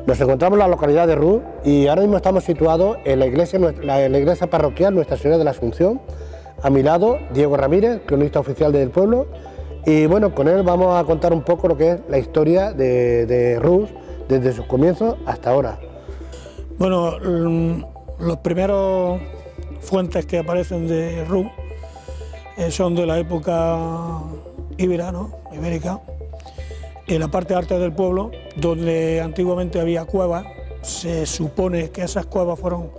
Nos encontramos en la localidad de Ruz y ahora mismo estamos situados en la iglesia parroquial Nuestra Señora de la Asunción. A mi lado, Diego Ramírez, cronista oficial del pueblo, y bueno, con él vamos a contar un poco lo que es la historia de Ruz desde sus comienzos hasta ahora. Bueno, los primeros fuentes que aparecen de Ruz son de la época ibera, ¿no? Ibérica. En la parte alta del pueblo, donde antiguamente había cuevas, se supone que esas cuevas fueron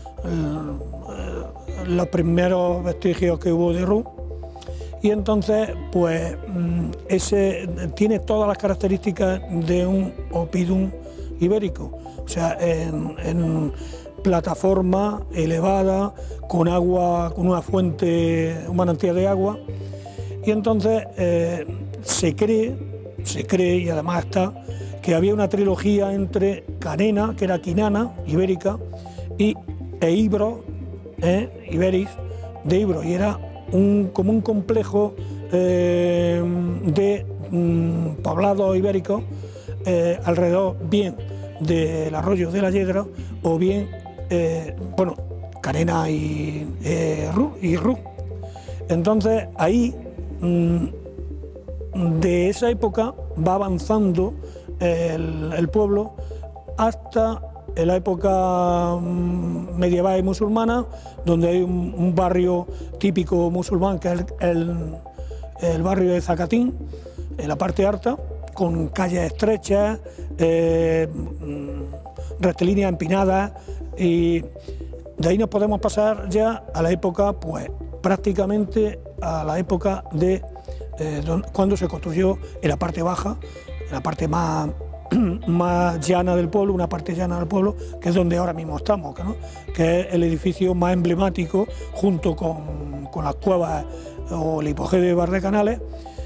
los primeros vestigios que hubo de Ruz, y entonces pues ese tiene todas las características de un oppidum ibérico, o sea, en plataforma elevada, con agua, con una fuente, un manantial de agua, y entonces se cree y además está que había una trilogía entre Canena, que era quinana, ibérica, e Ibro, Iberis, de Ibro, y era como un complejo de poblados ibéricos alrededor bien del arroyo de la Yedra o bien, bueno, Canena y Ruz. Entonces ahí, de esa época va avanzando el pueblo hasta la época medieval y musulmana, donde hay un barrio típico musulmán, que es el barrio de Zacatín, en la parte alta, con calles estrechas, rectilíneas empinadas, y de ahí nos podemos pasar ya a la época, pues prácticamente a la época de cuando se construyó en la parte baja, en la parte más llana del pueblo, una parte llana del pueblo, que es donde ahora mismo estamos, ¿no? Que es el edificio más emblemático, junto con las cuevas o el hipogeo de Bardecanales.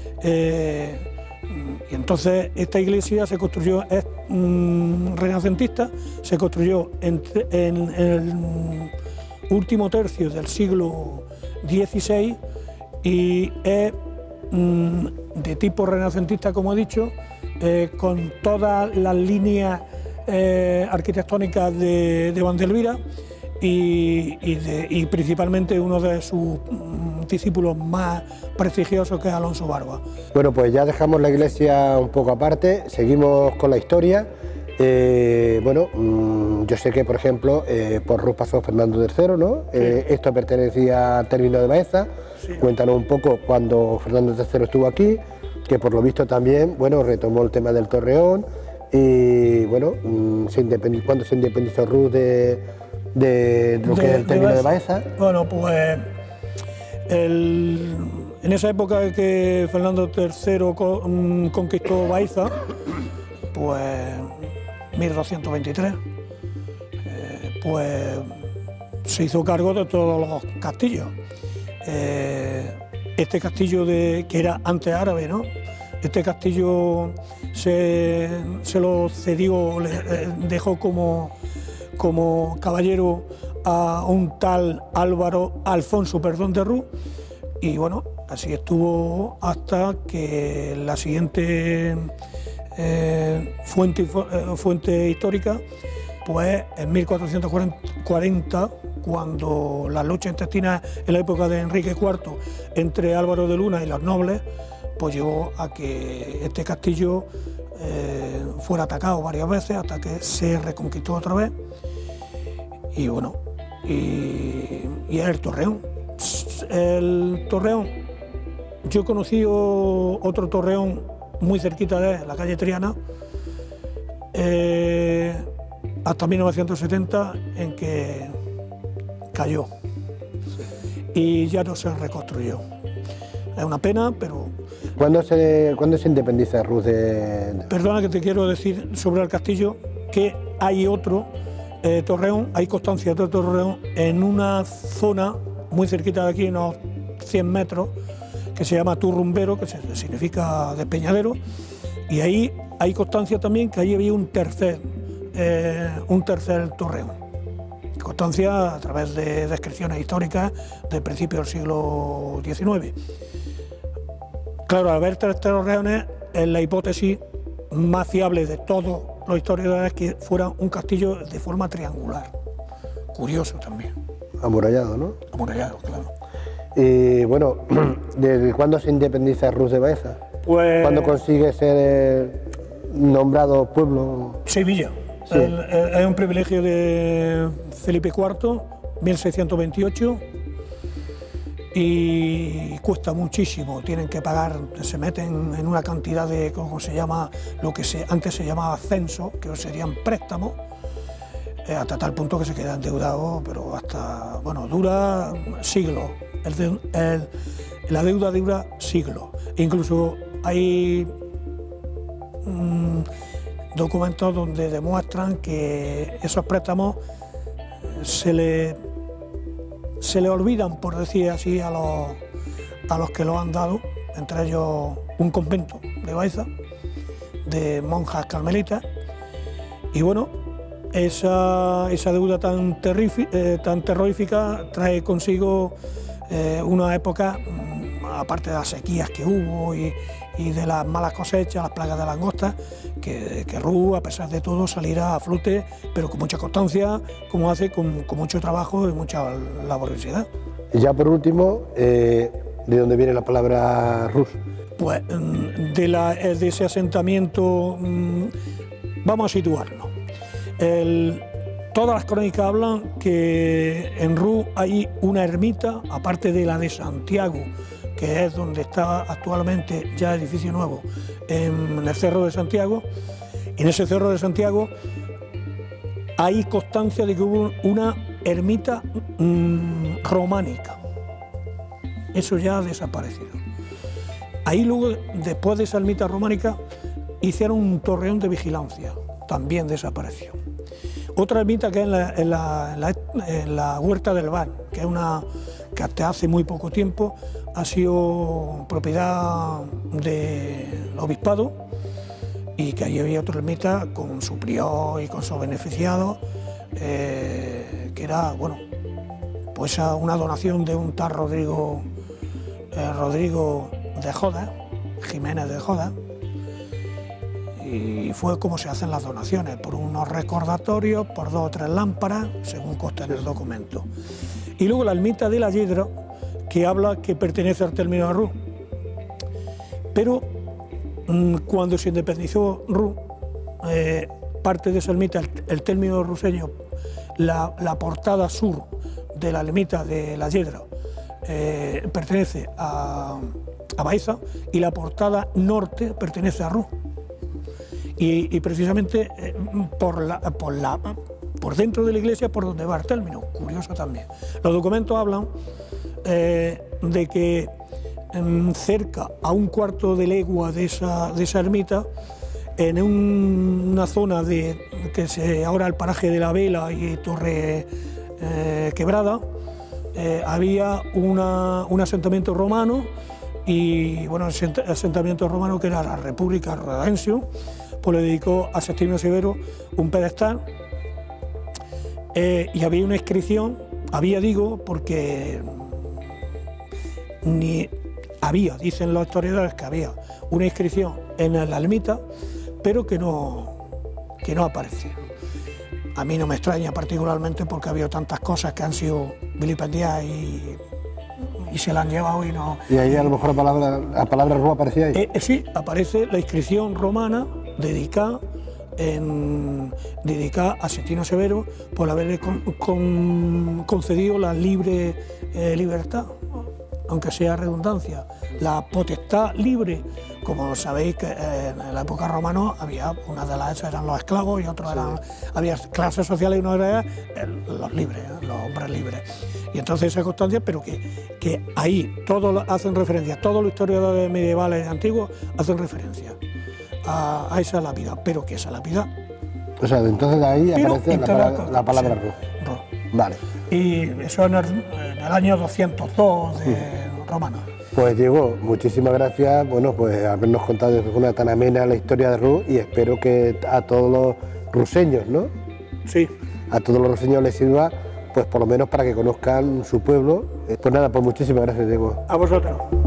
Y entonces esta iglesia se construyó, es renacentista, se construyó en el último tercio del siglo XVI y es de tipo renacentista, como he dicho, con todas las líneas arquitectónicas de Vandelvira y principalmente uno de sus discípulos más prestigiosos, que es Alonso Barba. Bueno, pues ya dejamos la iglesia un poco aparte, seguimos con la historia. Bueno, yo sé que, por ejemplo, por Ruz pasó Fernando III, ¿no? Sí. Esto pertenecía al término de Baeza. Sí. Cuéntanos un poco cuando Fernando III estuvo aquí, que por lo visto también, bueno, retomó el tema del Torreón y, bueno, cuando se independizó Ruz de lo que es el término de Baeza. Bueno, pues en esa época que Fernando III conquistó Baeza, pues 1223, pues se hizo cargo de todos los castillos. Este castillo que era antes árabe, ¿no? Este castillo se lo cedió, le dejó como caballero a un tal Alfonso de Ruz, y bueno, así estuvo hasta que la siguiente fuente histórica, pues en 1440, cuando las luchas intestinas en la época de Enrique IV entre Álvaro de Luna y los nobles, pues llevó a que este castillo fuera atacado varias veces hasta que se reconquistó otra vez. Y bueno, y es el Torreón. El Torreón, yo he conocido otro Torreón muy cerquita de la calle Triana, hasta 1970, en que cayó y ya no se reconstruyó. Es una pena, pero... ¿Cuándo se independiza Ruz de...? Perdona, que te quiero decir sobre el castillo, que hay otro Torreón, hay constancia de otro Torreón en una zona muy cerquita de aquí, unos 100 metros, que se llama Turrumbero, que significa despeñadero, y ahí hay constancia también que ahí había un tercer Torreón. Constancia a través de descripciones históricas del principio del siglo XIX. Claro, al haber tres torreones es la hipótesis más fiable de todo los historiadores que fuera un castillo de forma triangular. Curioso también. Amurallado, ¿no? Amurallado, claro. Y bueno, ¿desde cuándo se independiza Rus de Baeza? Pues... ¿Cuándo consigue ser nombrado pueblo? Sevilla. Sí. Es un privilegio de Felipe IV, 1628, y cuesta muchísimo. Tienen que pagar, se meten en una cantidad de, ¿cómo se llama? Lo que antes se llamaba censo, que serían préstamos, hasta tal punto que se quedan endeudados, pero hasta, bueno, dura siglos. La deuda dura siglos. Incluso hay documentos donde demuestran que esos préstamos se le olvidan, por decir así, a los que lo han dado, entre ellos un convento de Baeza, de monjas carmelitas, y bueno, esa deuda tan terrorífica trae consigo una época, aparte de las sequías que hubo y de las malas cosechas, las plagas de langostas, que Rus, a pesar de todo, salirá a flote, pero con mucha constancia, como hace, con mucho trabajo y mucha laboriosidad. Y ya por último, ¿de dónde viene la palabra Rus? Pues de ese asentamiento, vamos a situarlo. Todas las crónicas hablan que en Rus hay una ermita, aparte de la de Santiago, que es donde está actualmente ya edificio nuevo, en el Cerro de Santiago. Y en ese Cerro de Santiago hay constancia de que hubo una ermita románica. Eso ya ha desaparecido. Ahí luego, después de esa ermita románica, hicieron un torreón de vigilancia, también desapareció. Otra ermita que es en la Huerta del Val, que es una que hasta hace muy poco tiempo ha sido propiedad del obispado, y que allí había otra ermita con su prior y con sus beneficiados, que era, bueno, pues una donación de un tal Rodrigo de Joda, Jiménez de Joda, y fue como se hacen las donaciones, por unos recordatorios, por 2 o 3 lámparas, según consta en el documento. Y luego la ermita de la Yedra, que habla que pertenece al término de Rus. Pero cuando se independizó Rus, parte de esa ermita, el término ruseño, la portada sur de la ermita de la Yedra, pertenece a Baeza, y la portada norte pertenece a Rus. Y precisamente por dentro de la iglesia, por donde va el término, curioso también. Los documentos hablan de que cerca a 1/4 de legua de esa ermita, en una zona que ahora el paraje de la Vela y Torre Quebrada, había un asentamiento romano, y bueno, ese asentamiento romano, que era la República Rodencio, pues le dedicó a Sextinio Severo un pedestal, y había una inscripción, porque dicen los historiadores que había una inscripción en la ermita, pero que no aparece. A mí no me extraña particularmente, porque ha habido tantas cosas que han sido vilipendiadas y se la han llevado y no... Y ahí a lo mejor la palabra Rus aparecía ahí. Sí, aparece la inscripción romana dedicada a Sextinio Severo por haberle concedido la libre libertad, aunque sea redundancia, la potestad libre. Como sabéis que en la época romana había, una de las eran los esclavos y otros eran, había clases sociales, y uno era los libres, los hombres libres. Y entonces esa constancia, pero que ahí todos hacen referencia, todos los historiadores medievales antiguos hacen referencia a esa lápida, pero que esa lápida... O sea, entonces de ahí aparece la palabra Rus. Vale. Y eso en el año 202 de romana. Pues Diego, muchísimas gracias, bueno, pues habernos contado de una tan amena la historia de Rus, y espero que a todos los ruseños, ¿no? Sí. A todos los ruseños les sirva, pues por lo menos para que conozcan su pueblo. Pues nada, pues muchísimas gracias, Diego. A vosotros.